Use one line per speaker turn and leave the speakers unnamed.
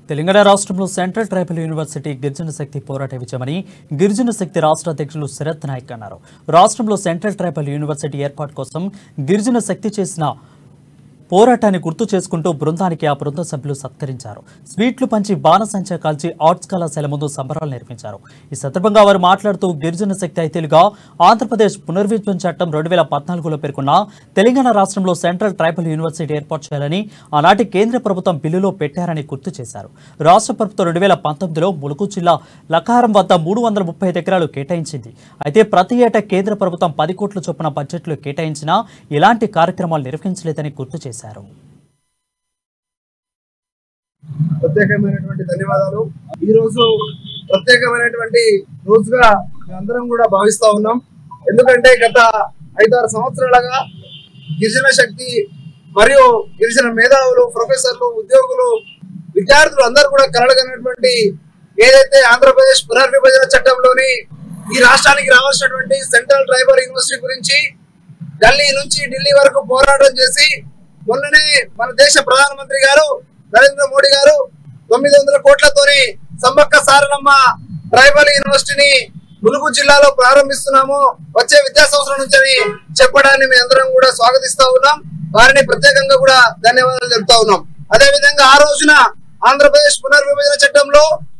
తెలంగాణ రాష్ట్రంలో central tribal university గిరిజన శక్తి పోరాట విజయమని గిరిజన శక్తి రాష్ట్ర అధ్యక్షులు శరత్ నాయక్ అన్నారు. రాష్ట్రంలో సెంట్రల్ ట్రైబల్ యూనివర్సిటీ ఏర్పాటు కోసం గిరిజన శక్తి చేసిన పోరాటాన్ని గుర్తు చేసుకుంటూ బృందానికి ఆ బృంద సభ్యులు సత్కరించారు. స్వీట్లు పంచి బాణసంచా కాల్చి ఆర్ట్స్ కళాశాల ముందు సంబరాలు నిర్వహించారు. ఈ సందర్భంగా వారు మాట్లాడుతూ గిరిజన శక్తి ఐదేలుగా ఆంధ్రప్రదేశ్ పునర్విభజన చట్టం 2014లో పేర్కొన్న తెలంగాణ రాష్ట్రంలో సెంట్రల్ ట్రైబల్ యూనివర్సిటీ ఏర్పాటు చేయాలని ఆనాటి కేంద్ర ప్రభుత్వం బిల్లులో పెట్టారని గుర్తు చేశారు. రాష్ట్ర ప్రభుత్వం 2019లో ములుగు జిల్లా లకారం వద్ద 335 ఎకరాలు కేటాయించింది. అయితే ప్రతి ఏటా కేంద్ర ప్రభుత్వం 10 కోట్ల చొప్పున బడ్జెట్లు కేటాయించినా ఎలాంటి కార్యక్రమాలు నిర్వహించలేదని గుర్తు చేశారు.
ప్రత్యేకమైనటువంటి ధన్యవాదాలు. ఈ రోజు ప్రత్యేకమైనటువంటి రోజుగా మేమందరం కూడా భావిస్తా ఉన్నాం. ఎందుకంటే గత 5-6 సంవత్సరాలుగా గిరిజన శక్తి మరియు గిరిజన మేధావులు, ప్రొఫెసర్లు, ఉద్యోగులు, విద్యార్థులు అందరూ కూడా కలగనటువంటి ఏదైతే ఆంధ్రప్రదేశ్ పునర్విభజన చట్టంలోని ఈ రాష్ట్రానికి రావాల్సినటువంటి సెంట్రల్ ట్రైబల్ యూనివర్సిటీ గురించి ఢిల్లీ నుంచి ఢిల్లీ వరకు పోరాటం చేసి మొన్ననే మన దేశ ప్రధానమంత్రి గారు నరేంద్ర మోడీ గారు 900 కోట్లతోని సమ్మక్క సారలమ్మ ట్రైబల్ యూనివర్సిటీని ములుగు జిల్లాలో ప్రారంభిస్తున్నాము వచ్చే విద్యా సంవత్సరం నుంచి చెప్పడాన్ని మేము అందరం కూడా స్వాగతిస్తా ఉన్నాం. వారిని ప్రత్యేకంగా కూడా ధన్యవాదాలు చెప్తా ఉన్నాం. అదే విధంగా ఆ రోజున ఆంధ్రప్రదేశ్ పునర్విభజన చట్టంలో